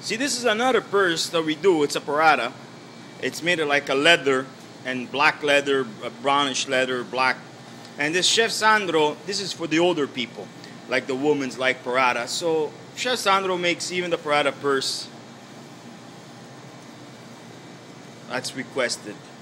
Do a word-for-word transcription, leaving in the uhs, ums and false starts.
See, this is another purse that we do. It's a Prada. It's made of like a leather and black leather, a brownish leather, black. And this Chef Sandro, this is for the older people, like the women's like Prada. So Chef Sandro makes even the Prada purse that's requested.